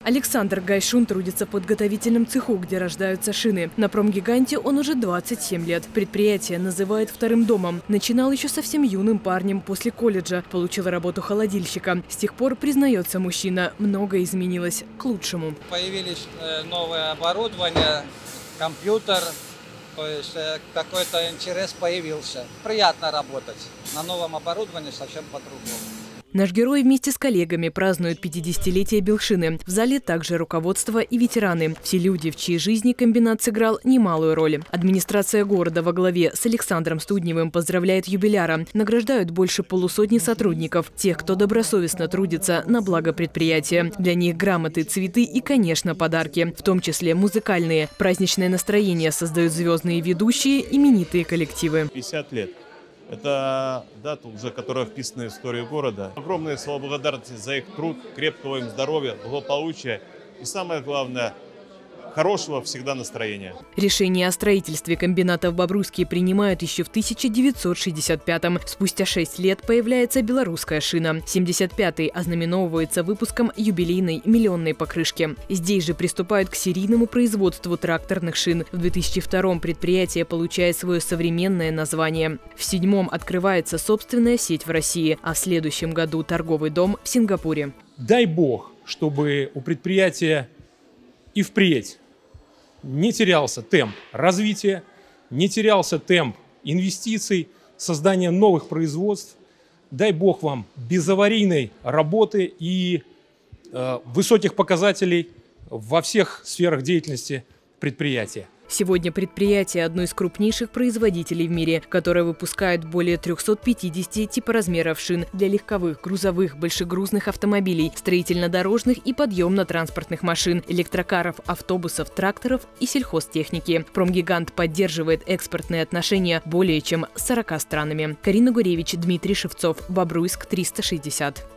Александр Гайшун трудится в подготовительном цеху, где рождаются шины. На промгиганте он уже 27 лет. Предприятие называет вторым домом. Начинал еще совсем юным парнем после колледжа. Получил работу холодильщика. С тех пор, признается мужчина, многое изменилось к лучшему. Появились новое оборудование, компьютер. То есть какой-то интерес появился. Приятно работать. На новом оборудовании совсем по-другому. Наш герой вместе с коллегами празднует 50-летие Белшины. В зале также руководство и ветераны. Все люди, в чьей жизни комбинат сыграл немалую роль. Администрация города во главе с Александром Студневым поздравляет юбиляра. Награждают больше полусотни сотрудников. Тех, кто добросовестно трудится на благо предприятия. Для них грамоты, цветы и, конечно, подарки. В том числе музыкальные. Праздничное настроение создают звездные ведущие, именитые коллективы. 50 лет. Это дата, уже которая вписана в историю города. Огромные слова благодарности за их труд, крепкого им здоровья, благополучия и, самое главное, хорошего всегда настроения. Решение о строительстве комбината в Бобруйске принимают еще в 1965-м. Спустя 6 лет появляется белорусская шина. 75-й ознаменовывается выпуском юбилейной миллионной покрышки. Здесь же приступают к серийному производству тракторных шин. В 2002-м предприятие получает свое современное название. В 2007-м открывается собственная сеть в России, а в следующем году торговый дом в Сингапуре. Дай бог, чтобы у предприятия и впредь не терялся темп развития, не терялся темп инвестиций, создания новых производств. Дай бог вам безаварийной работы и высоких показателей во всех сферах деятельности предприятия. Сегодня предприятие – одно из крупнейших производителей в мире, которое выпускает более 350 типоразмеров шин для легковых, грузовых, большегрузных автомобилей, строительно-дорожных и подъемно-транспортных машин, электрокаров, автобусов, тракторов и сельхозтехники. Промгигант поддерживает экспортные отношения более чем с 40 странами. Карина Гуревич, Дмитрий Шевцов, Бобруйск, 360.